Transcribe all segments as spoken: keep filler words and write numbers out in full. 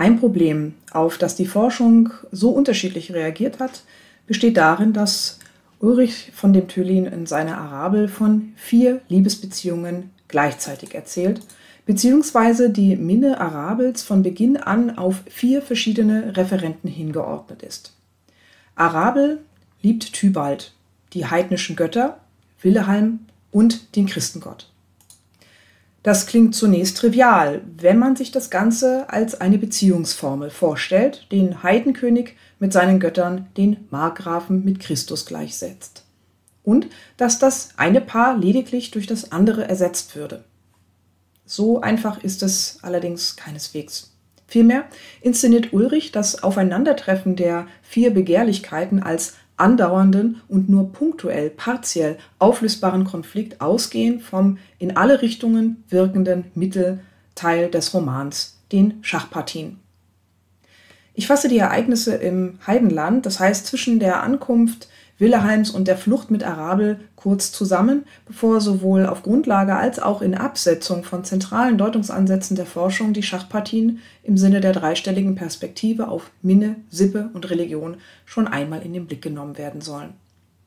Ein Problem, auf das die Forschung so unterschiedlich reagiert hat, besteht darin, dass Ulrich von dem Thülin in seiner Arabel von vier Liebesbeziehungen gleichzeitig erzählt, beziehungsweise die Minne Arabels von Beginn an auf vier verschiedene Referenten hingeordnet ist. Arabel liebt Tybalt, die heidnischen Götter, Willehalm und den Christengott. Das klingt zunächst trivial, wenn man sich das Ganze als eine Beziehungsformel vorstellt, den Heidenkönig mit seinen Göttern den Markgrafen mit Christus gleichsetzt. Und dass das eine Paar lediglich durch das andere ersetzt würde. So einfach ist es allerdings keineswegs. Vielmehr inszeniert Ulrich das Aufeinandertreffen der vier Begehrlichkeiten als andauernden und nur punktuell, partiell auflösbaren Konflikt ausgehend vom in alle Richtungen wirkenden Mittelteil des Romans, den Schachpartien. Ich fasse die Ereignisse im Heidenland, das heißt zwischen der Ankunft Willehalms und der Flucht mit Arabel, kurz zusammen, bevor sowohl auf Grundlage als auch in Absetzung von zentralen Deutungsansätzen der Forschung die Schachpartien im Sinne der dreistelligen Perspektive auf Minne, Sippe und Religion schon einmal in den Blick genommen werden sollen.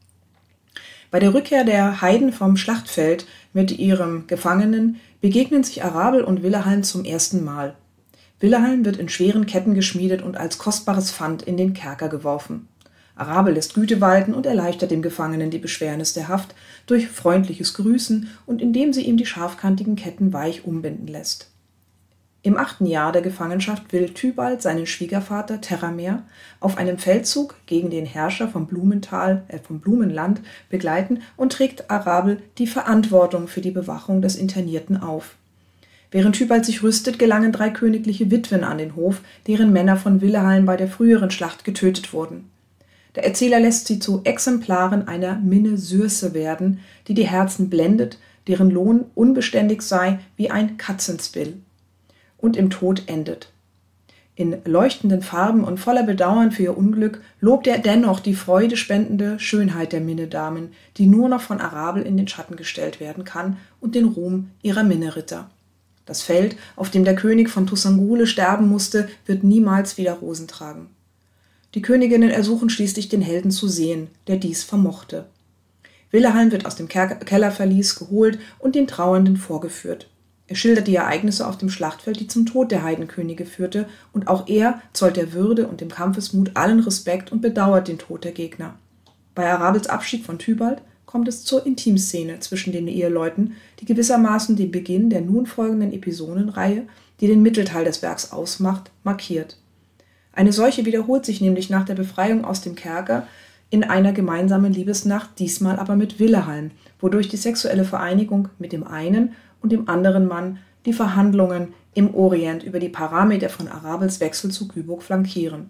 Bei der Rückkehr der Heiden vom Schlachtfeld mit ihrem Gefangenen begegnen sich Arabel und Willehalm zum ersten Mal. Willehalm wird in schweren Ketten geschmiedet und als kostbares Pfand in den Kerker geworfen. Arabel lässt Güte walten und erleichtert dem Gefangenen die Beschwernis der Haft durch freundliches Grüßen und indem sie ihm die scharfkantigen Ketten weich umbinden lässt. Im achten Jahr der Gefangenschaft will Tybalt seinen Schwiegervater Terramer auf einem Feldzug gegen den Herrscher vom Blumental, äh, vom Blumenland begleiten und trägt Arabel die Verantwortung für die Bewachung des Internierten auf. Während Tybalt sich rüstet, gelangen drei königliche Witwen an den Hof, deren Männer von Willehalm bei der früheren Schlacht getötet wurden. Der Erzähler lässt sie zu Exemplaren einer Minne Syrse werden, die die Herzen blendet, deren Lohn unbeständig sei wie ein Katzenspill und im Tod endet. In leuchtenden Farben und voller Bedauern für ihr Unglück lobt er dennoch die freudespendende Schönheit der Minnedamen, die nur noch von Arabel in den Schatten gestellt werden kann, und den Ruhm ihrer Minneritter. Das Feld, auf dem der König von Tusangule sterben musste, wird niemals wieder Rosen tragen. Die Königinnen ersuchen schließlich, den Helden zu sehen, der dies vermochte. Willehalm wird aus dem Kellerverlies geholt und den Trauernden vorgeführt. Er schildert die Ereignisse auf dem Schlachtfeld, die zum Tod der Heidenkönige führte, und auch er zollt der Würde und dem Kampfesmut allen Respekt und bedauert den Tod der Gegner. Bei Arabels Abschied von Tybalt kommt es zur Intimszene zwischen den Eheleuten, die gewissermaßen den Beginn der nun folgenden Episodenreihe, die den Mittelteil des Werks ausmacht, markiert. Eine solche wiederholt sich nämlich nach der Befreiung aus dem Kerker in einer gemeinsamen Liebesnacht, diesmal aber mit Willehalm, wodurch die sexuelle Vereinigung mit dem einen und dem anderen Mann die Verhandlungen im Orient über die Parameter von Arabels Wechsel zu Güburg flankieren.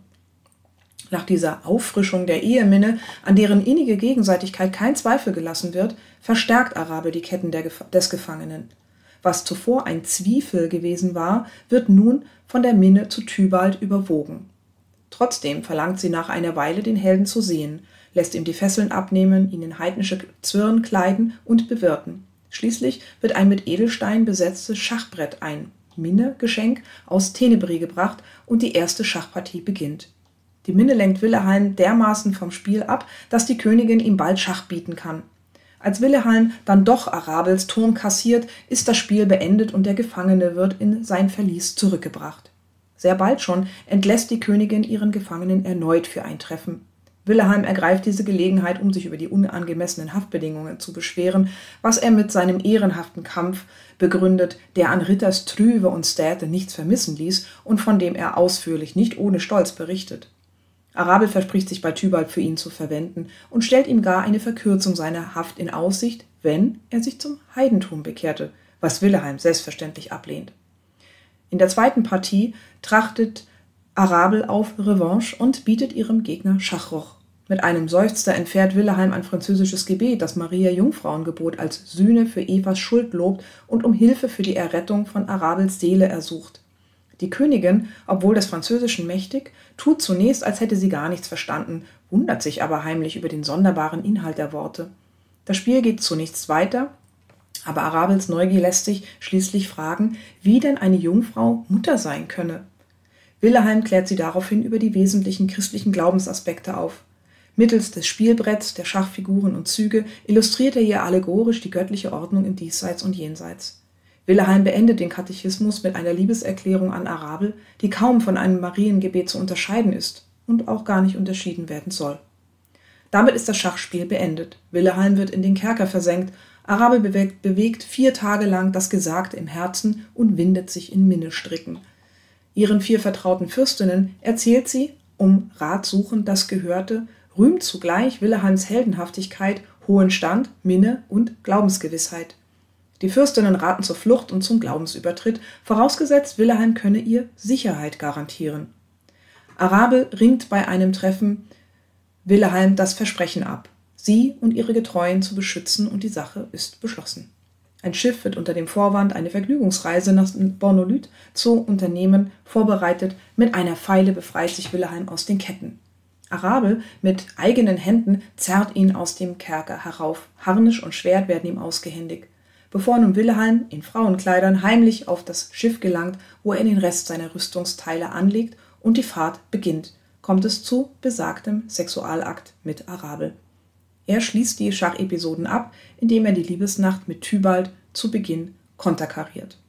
Nach dieser Auffrischung der Eheminne, an deren innige Gegenseitigkeit kein Zweifel gelassen wird, verstärkt Arabel die Ketten der, des Gefangenen. Was zuvor ein Zwiefel gewesen war, wird nun von der Minne zu Tybalt überwogen. Trotzdem verlangt sie nach einer Weile, den Helden zu sehen, lässt ihm die Fesseln abnehmen, ihn in heidnische Zwirn kleiden und bewirten. Schließlich wird ein mit Edelstein besetztes Schachbrett, ein Minne-Geschenk, aus Tenebris gebracht und die erste Schachpartie beginnt. Die Minne lenkt Willehalm dermaßen vom Spiel ab, dass die Königin ihm bald Schach bieten kann. Als Willehalm dann doch Arabels Turm kassiert, ist das Spiel beendet und der Gefangene wird in sein Verlies zurückgebracht. Sehr bald schon entlässt die Königin ihren Gefangenen erneut für ein Treffen. Willehalm ergreift diese Gelegenheit, um sich über die unangemessenen Haftbedingungen zu beschweren, was er mit seinem ehrenhaften Kampf begründet, der an Ritters Trüve und Städte nichts vermissen ließ und von dem er ausführlich, nicht ohne Stolz berichtet. Arabel verspricht sich bei Tybalt für ihn zu verwenden und stellt ihm gar eine Verkürzung seiner Haft in Aussicht, wenn er sich zum Heidentum bekehrte, was Willehalm selbstverständlich ablehnt. In der zweiten Partie trachtet Arabel auf Revanche und bietet ihrem Gegner Schachroch. Mit einem Seufzer entfährt Willehalm ein französisches Gebet, das Maria Jungfrauengebot als Sühne für Evas Schuld lobt und um Hilfe für die Errettung von Arabels Seele ersucht. Die Königin, obwohl des Französischen mächtig, tut zunächst, als hätte sie gar nichts verstanden, wundert sich aber heimlich über den sonderbaren Inhalt der Worte. Das Spiel geht zunächst weiter, aber Arabels Neugier lässt sich schließlich fragen, wie denn eine Jungfrau Mutter sein könne. Willeheim klärt sie daraufhin über die wesentlichen christlichen Glaubensaspekte auf. Mittels des Spielbretts, der Schachfiguren und Züge illustriert er ihr allegorisch die göttliche Ordnung im Diesseits und Jenseits. Willeheim beendet den Katechismus mit einer Liebeserklärung an Arabel, die kaum von einem Mariengebet zu unterscheiden ist und auch gar nicht unterschieden werden soll. Damit ist das Schachspiel beendet. Willeheim wird in den Kerker versenkt. Arabel bewegt, bewegt vier Tage lang das Gesagte im Herzen und windet sich in Minnestricken. Ihren vier vertrauten Fürstinnen erzählt sie, um Rat suchend das Gehörte, rühmt zugleich Willeheims Heldenhaftigkeit, hohen Stand, Minne und Glaubensgewissheit. Die Fürstinnen raten zur Flucht und zum Glaubensübertritt, vorausgesetzt Willeheim könne ihr Sicherheit garantieren. Arabel ringt bei einem Treffen Willeheim das Versprechen ab, sie und ihre Getreuen zu beschützen, und die Sache ist beschlossen. Ein Schiff wird unter dem Vorwand, eine Vergnügungsreise nach Bornolyd zu unternehmen, vorbereitet. Mit einer Feile befreit sich Willeheim aus den Ketten. Arabel mit eigenen Händen zerrt ihn aus dem Kerker herauf. Harnisch und Schwert werden ihm ausgehändigt. Bevor nun Willeheim in Frauenkleidern heimlich auf das Schiff gelangt, wo er den Rest seiner Rüstungsteile anlegt und die Fahrt beginnt, kommt es zu besagtem Sexualakt mit Arabel. Er schließt die Schachepisoden ab, indem er die Liebesnacht mit Tybalt zu Beginn konterkariert.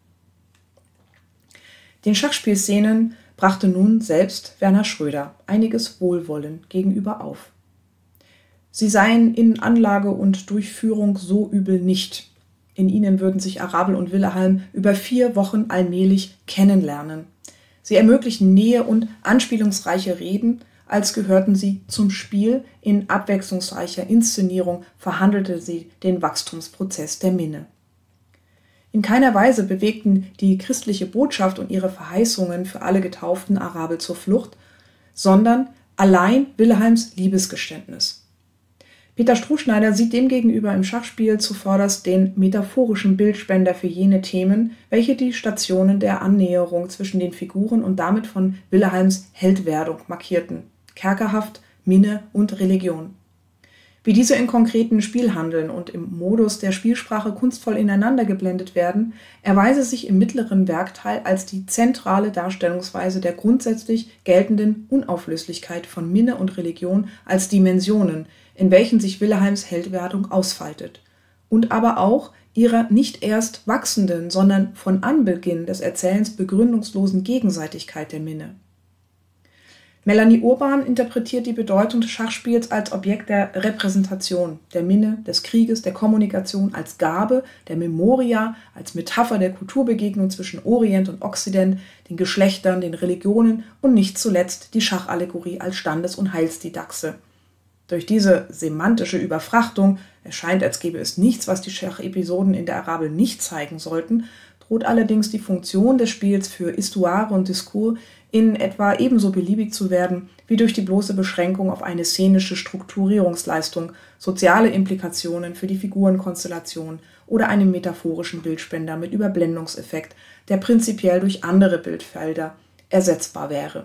Den Schachspielszenen brachte nun selbst Werner Schröder einiges Wohlwollen gegenüber auf. Sie seien in Anlage und Durchführung so übel nicht. In ihnen würden sich Arabel und Willeheim über vier Wochen allmählich kennenlernen. Sie ermöglichen Nähe und anspielungsreiche Reden, als gehörten sie zum Spiel. In abwechslungsreicher Inszenierung verhandelte sie den Wachstumsprozess der Minne. In keiner Weise bewegten die christliche Botschaft und ihre Verheißungen für alle Getauften Arabel zur Flucht, sondern allein Willeheims Liebesgeständnis. Peter Struhschneider sieht demgegenüber im Schachspiel zuvorderst den metaphorischen Bildspender für jene Themen, welche die Stationen der Annäherung zwischen den Figuren und damit von Willeheims Heldwerdung markierten: Kerkerhaft, Minne und Religion. Wie diese in konkreten Spielhandeln und im Modus der Spielsprache kunstvoll ineinander geblendet werden, erweise sich im mittleren Werkteil als die zentrale Darstellungsweise der grundsätzlich geltenden Unauflöslichkeit von Minne und Religion als Dimensionen, in welchen sich Willeheims Heldwerdung ausfaltet, und aber auch ihrer nicht erst wachsenden, sondern von Anbeginn des Erzählens begründungslosen Gegenseitigkeit der Minne. Melanie Urban interpretiert die Bedeutung des Schachspiels als Objekt der Repräsentation, der Minne, des Krieges, der Kommunikation, als Gabe, der Memoria, als Metapher der Kulturbegegnung zwischen Orient und Okzident, den Geschlechtern, den Religionen und nicht zuletzt die Schachallegorie als Standes- und Heilsdidaxe. Durch diese semantische Überfrachtung erscheint, als gäbe es nichts, was die Schachepisoden in der Arabel nicht zeigen sollten, droht allerdings die Funktion des Spiels für Histoire und Diskurs in etwa ebenso beliebig zu werden, wie durch die bloße Beschränkung auf eine szenische Strukturierungsleistung, soziale Implikationen für die Figurenkonstellation oder einen metaphorischen Bildspender mit Überblendungseffekt, der prinzipiell durch andere Bildfelder ersetzbar wäre.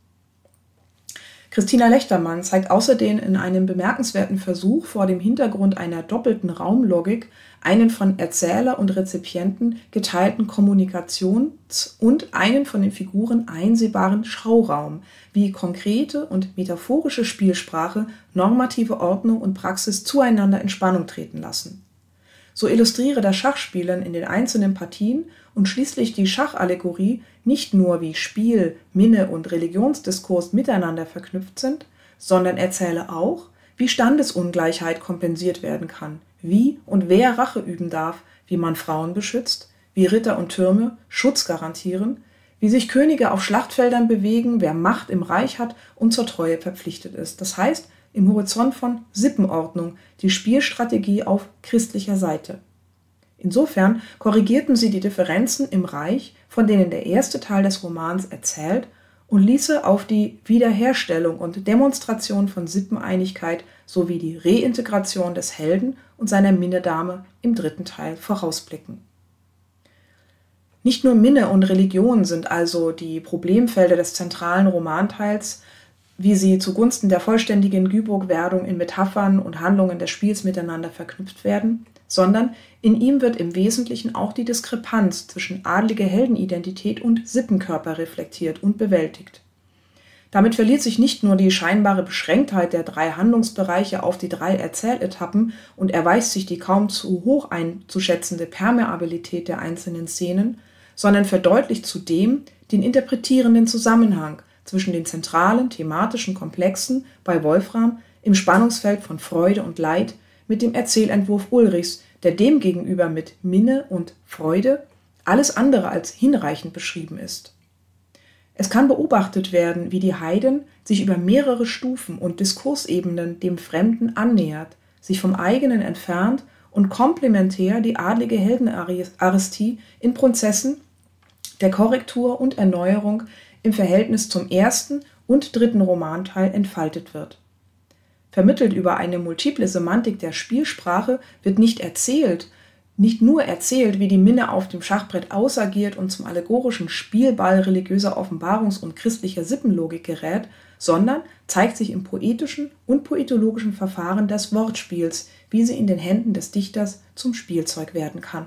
Christina Lechtermann zeigt außerdem in einem bemerkenswerten Versuch vor dem Hintergrund einer doppelten Raumlogik einen von Erzähler und Rezipienten geteilten Kommunikations- und einen von den Figuren einsehbaren Schauraum, wie konkrete und metaphorische Spielsprache normative Ordnung und Praxis zueinander in Spannung treten lassen. So illustriere das Schachspielen in den einzelnen Partien und schließlich die Schachallegorie nicht nur, wie Spiel, Minne und Religionsdiskurs miteinander verknüpft sind, sondern erzähle auch, wie Standesungleichheit kompensiert werden kann, wie und wer Rache üben darf, wie man Frauen beschützt, wie Ritter und Türme Schutz garantieren, wie sich Könige auf Schlachtfeldern bewegen, wer Macht im Reich hat und zur Treue verpflichtet ist. Das heißt, im Horizont von Sippenordnung, die Spielstrategie auf christlicher Seite. Insofern korrigierten sie die Differenzen im Reich, von denen der erste Teil des Romans erzählt, und ließe auf die Wiederherstellung und Demonstration von Sippeneinigkeit sowie die Reintegration des Helden und seiner Minnedame im dritten Teil vorausblicken. Nicht nur Minne und Religion sind also die Problemfelder des zentralen Romanteils, wie sie zugunsten der vollständigen Güburg-Werdung in Metaphern und Handlungen des Spiels miteinander verknüpft werden, sondern in ihm wird im Wesentlichen auch die Diskrepanz zwischen adlige Heldenidentität und Sippenkörper reflektiert und bewältigt. Damit verliert sich nicht nur die scheinbare Beschränktheit der drei Handlungsbereiche auf die drei Erzähletappen und erweist sich die kaum zu hoch einzuschätzende Permeabilität der einzelnen Szenen, sondern verdeutlicht zudem den interpretierenden Zusammenhang zwischen den zentralen thematischen Komplexen bei Wolfram im Spannungsfeld von Freude und Leid mit dem Erzählentwurf Ulrichs, der demgegenüber mit Minne und Freude alles andere als hinreichend beschrieben ist. Es kann beobachtet werden, wie die Heiden sich über mehrere Stufen und Diskursebenen dem Fremden annähert, sich vom eigenen entfernt und komplementär die adlige Heldenaristie in Prozessen der Korrektur und Erneuerung im Verhältnis zum ersten und dritten Romanteil entfaltet wird. Vermittelt über eine multiple Semantik der Spielsprache wird nicht erzählt, nicht nur erzählt, wie die Minne auf dem Schachbrett ausagiert und zum allegorischen Spielball religiöser Offenbarungs- und christlicher Sippenlogik gerät, sondern zeigt sich im poetischen und poetologischen Verfahren des Wortspiels, wie sie in den Händen des Dichters zum Spielzeug werden kann.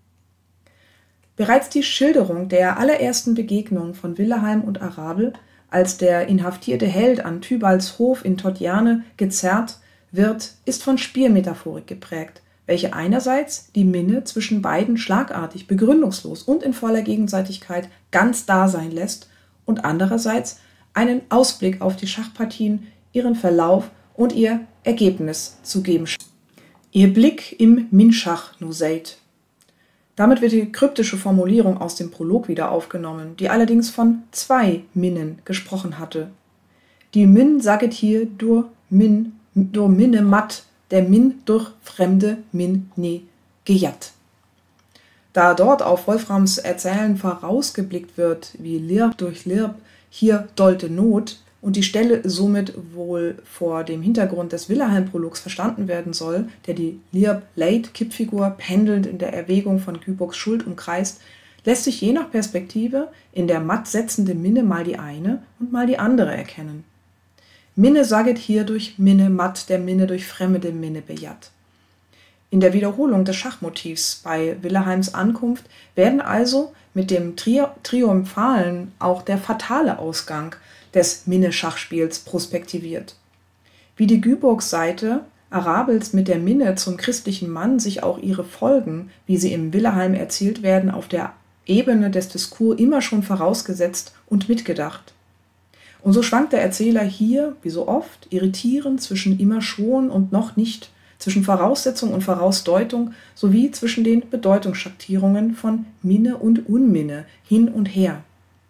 Bereits die Schilderung der allerersten Begegnung von Willeheim und Arabel, als der inhaftierte Held an Tybalds Hof in Todtjane gezerrt wird, ist von Spielmetaphorik geprägt, welche einerseits die Minne zwischen beiden schlagartig, begründungslos und in voller Gegenseitigkeit ganz da sein lässt und andererseits einen Ausblick auf die Schachpartien, ihren Verlauf und ihr Ergebnis zu geben. Ihr Blick im Minschach nu seid. Damit wird die kryptische Formulierung aus dem Prolog wieder aufgenommen, die allerdings von zwei Minnen gesprochen hatte. Die Min saget hier durch Min, durch Minne matt, der Min durch fremde Min ne gejat. Da dort auf Wolframs Erzählen vorausgeblickt wird, wie Lirb durch Lirb hier dollte Not und die Stelle somit wohl vor dem Hintergrund des Willeheim-Prologs verstanden werden soll, der die Lirb-Leit-Kippfigur pendelnd in der Erwägung von Güboks Schuld umkreist, lässt sich je nach Perspektive in der matt setzende Minne mal die eine und mal die andere erkennen. Minne saget hier durch Minne matt, der Minne durch fremde Minne bejat. In der Wiederholung des Schachmotivs bei Willeheims Ankunft werden also mit dem Tri Triumphalen auch der fatale Ausgang des Minne-Schachspiels prospektiviert. Wie die Güboks-Seite Arabels mit der Minne zum christlichen Mann sich auch ihre Folgen, wie sie im Willeheim erzielt werden, auf der Ebene des Diskurs immer schon vorausgesetzt und mitgedacht. Und so schwankt der Erzähler hier, wie so oft, irritierend zwischen immer schon und noch nicht, zwischen Voraussetzung und Vorausdeutung sowie zwischen den Bedeutungsschattierungen von Minne und Unminne hin und her.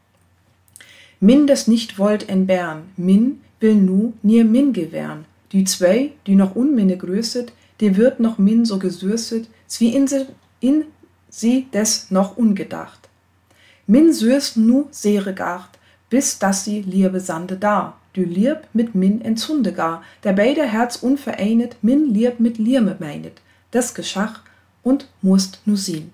Min des nicht wollt entbehren, Min will nu nier Min gewähren, die zwei, die noch Unminne größet, die wird noch Min so gesürset, zwie in se, in sie des noch ungedacht. Min süßt nu sehre gart, bis dass sie Liebe sande da, du Lieb mit Min entzunde gar, der beide Herz unvereinet, Min Lieb mit Lirme meinet, das geschach und musst nu sehen.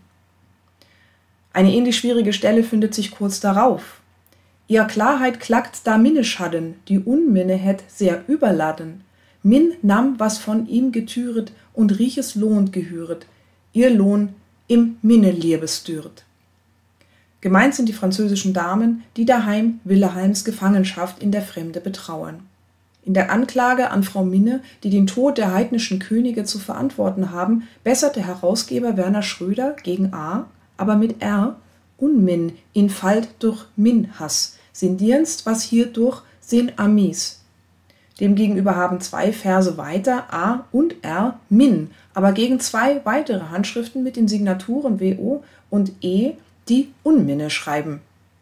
Eine ähnlich schwierige Stelle findet sich kurz darauf. Ihr Klarheit klackt da Minne schaden, die Unminne hätt sehr überladen. Min nahm, was von ihm getüret, und rieches Lohn gehüret, ihr Lohn im Minne Liebes düret. Gemeint sind die französischen Damen, die daheim Willeheims Gefangenschaft in der Fremde betrauern. In der Anklage an Frau Minne, die den Tod der heidnischen Könige zu verantworten haben, bessert der Herausgeber Werner Schröder gegen A, aber mit R, Unmin in Falt durch Min-Hass, sin Dienst, was hierdurch sin Amis. Demgegenüber haben zwei Verse weiter A und R Min, aber gegen zwei weitere Handschriften mit den Signaturen W O und E die Unminne schreiben.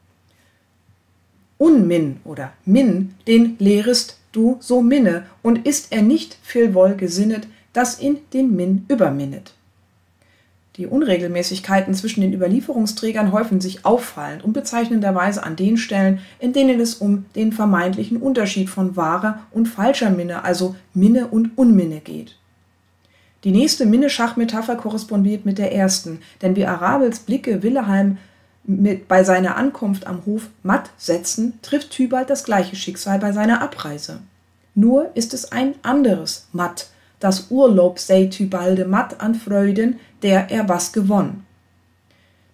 Unmin oder Min, den lehrest du so Minne, und ist er nicht viel wohl gesinnet, dass in den Min überminnet. Die Unregelmäßigkeiten zwischen den Überlieferungsträgern häufen sich auffallend und bezeichnenderweise an den Stellen, in denen es um den vermeintlichen Unterschied von wahrer und falscher Minne, also Minne und Unminne geht. Die nächste Minne-Schach-Metapher korrespondiert mit der ersten, denn wie Arabels Blicke Willeheim mit bei seiner Ankunft am Hof matt setzen, trifft Tybalt das gleiche Schicksal bei seiner Abreise. Nur ist es ein anderes Matt, das Urlaub sei Tybalde matt an Freuden, der er was gewonnen.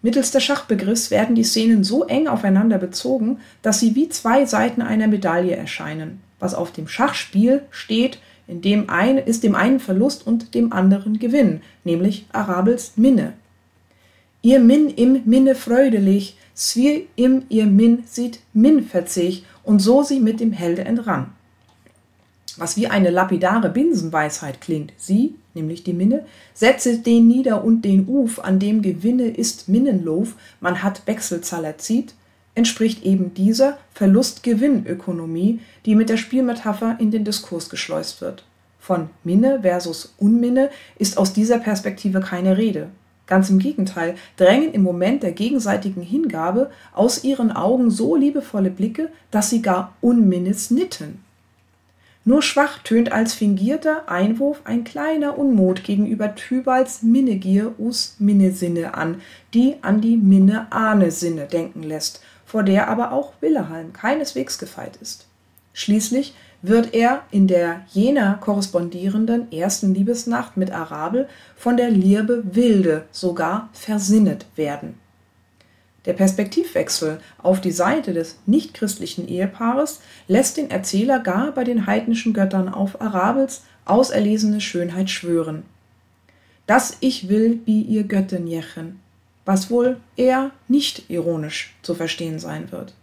Mittels des Schachbegriffs werden die Szenen so eng aufeinander bezogen, dass sie wie zwei Seiten einer Medaille erscheinen. Was auf dem Schachspiel steht, in dem ein, ist dem einen Verlust und dem anderen Gewinn, nämlich Arabels Minne. Ihr Min im Minne freudelich, svir im ihr Min sieht Min verzicht, und so sie mit dem Helde entrann. Was wie eine lapidare Binsenweisheit klingt, sie, nämlich die Minne, setze den nieder und den Uf, an dem Gewinne ist Minnenlof, man hat Wechselzahl zieht, entspricht eben dieser Verlust-Gewinn-Ökonomie, die mit der Spielmetapher in den Diskurs geschleust wird. Von Minne versus Unminne ist aus dieser Perspektive keine Rede. Ganz im Gegenteil, drängen im Moment der gegenseitigen Hingabe aus ihren Augen so liebevolle Blicke, dass sie gar Unminnes nitten. Nur schwach tönt als fingierter Einwurf ein kleiner Unmut gegenüber Tybals Minnegier us Minnesinne an, die an die Minne-Ahne-Sinne denken lässt, vor der aber auch Willehalm keineswegs gefeit ist. Schließlich wird er in der jener korrespondierenden ersten Liebesnacht mit Arabel von der Liebe wilde sogar versinnet werden. Der Perspektivwechsel auf die Seite des nichtchristlichen Ehepaares lässt den Erzähler gar bei den heidnischen Göttern auf Arabels auserlesene Schönheit schwören. Das ich will, wie ihr Götten jechen, was wohl eher nicht ironisch zu verstehen sein wird.